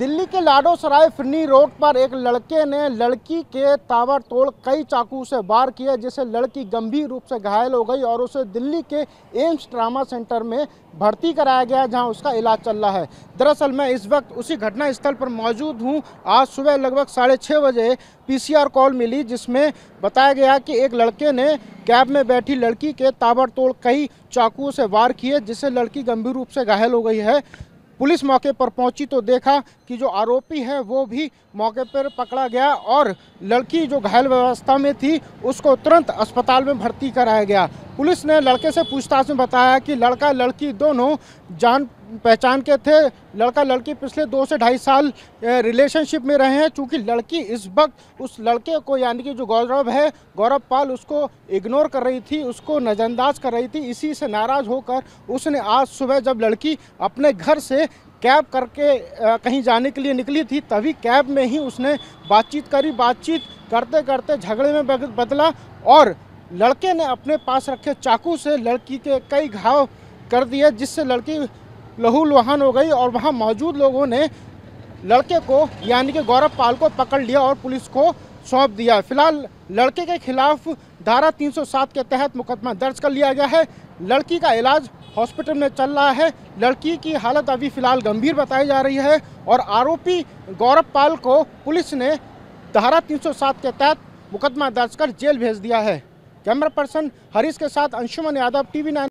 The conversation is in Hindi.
दिल्ली के लाडो सराय फिरनी रोड पर एक लड़के ने लड़की के ताबड़तोड़ कई चाकू से वार किए, जिससे लड़की गंभीर रूप से घायल हो गई और उसे दिल्ली के एम्स ट्रामा सेंटर में भर्ती कराया गया, जहां उसका इलाज चल रहा है। दरअसल मैं इस वक्त उसी घटना स्थल पर मौजूद हूं। आज सुबह लगभग 6:30 बजे पीसीआर कॉल मिली, जिसमें बताया गया कि एक लड़के ने कैब में बैठी लड़की के ताबड़तोड़ कई चाकुओं से वार किए, जिससे लड़की गंभीर रूप से घायल हो गई है। पुलिस मौके पर पहुंची तो देखा कि जो आरोपी है वो भी मौके पर पकड़ा गया और लड़की जो घायल अवस्था में थी उसको तुरंत अस्पताल में भर्ती कराया गया। पुलिस ने लड़के से पूछताछ में बताया कि लड़का लड़की दोनों जान पहचान के थे। लड़का लड़की पिछले 2 से 2.5 साल रिलेशनशिप में रहे हैं। चूँकि लड़की इस वक्त उस लड़के को, यानी कि जो गौरव है, गौरव पाल, उसको इग्नोर कर रही थी, उसको नज़रअंदाज कर रही थी। इसी से नाराज़ होकर उसने आज सुबह जब लड़की अपने घर से कैब करके कहीं जाने के लिए निकली थी, तभी कैब में ही उसने बातचीत करी। बातचीत करते करते झगड़े में बदला और लड़के ने अपने पास रखे चाकू से लड़की के कई घाव कर दिए, जिससे लड़की लहूलुहान हो गई और वहां मौजूद लोगों ने लड़के को, यानी कि गौरव पाल को पकड़ लिया और पुलिस को सौंप दिया। फिलहाल लड़के के खिलाफ धारा 307 के तहत मुकदमा दर्ज कर लिया गया है। लड़की का इलाज हॉस्पिटल में चल रहा है। लड़की की हालत अभी फिलहाल गंभीर बताई जा रही है और आरोपी गौरव पाल को पुलिस ने धारा 307 के तहत मुकदमा दर्ज कर जेल भेज दिया है। कैमरा पर्सन हरीश के साथ अंशुमन यादव, TV9।